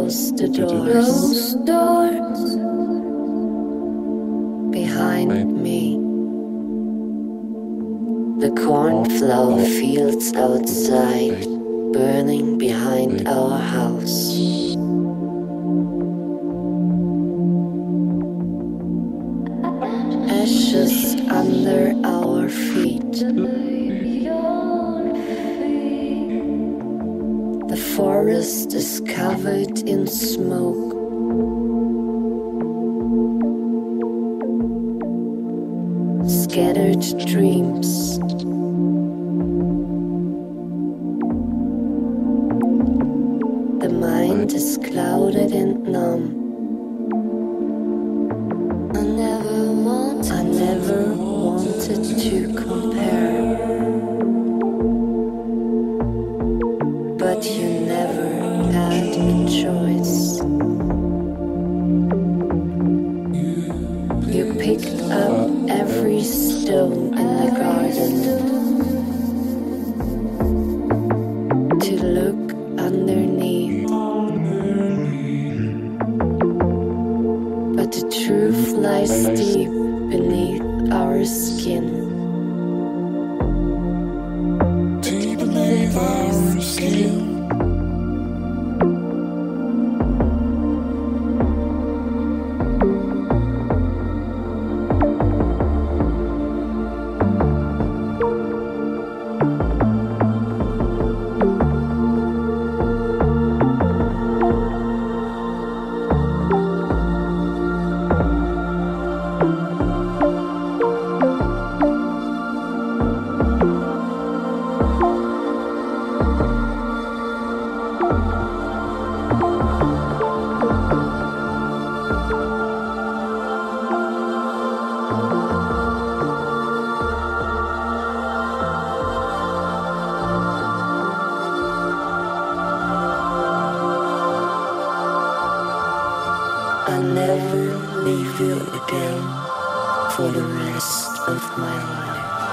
close the doors. Close doors behind me. The cornflower fields outside, burning behind our house. Ashes under our feet. The forest is covered in smoke. Scattered dreams. The mind is clouded and numb. I never wanted to compare, but you never had a choice. You picked up every stone in the garden to look underneath, but the truth lies deep beneath our skin. Deep beneath our skin. I'll never leave you again for the rest of my life.